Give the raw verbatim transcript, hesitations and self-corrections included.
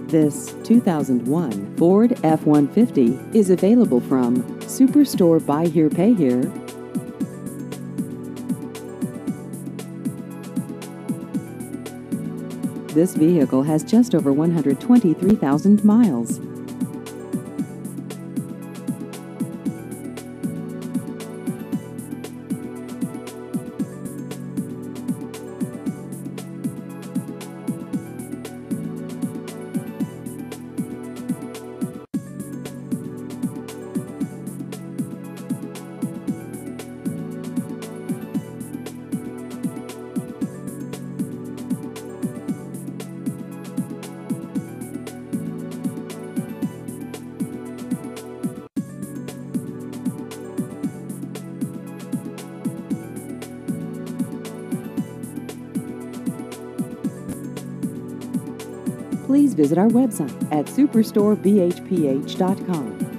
This two thousand one Ford F one fifty is available from Superstore Buy Here Pay Here. This vehicle has just over one hundred twenty-three thousand miles. Please visit our website at superstore b h p h dot com.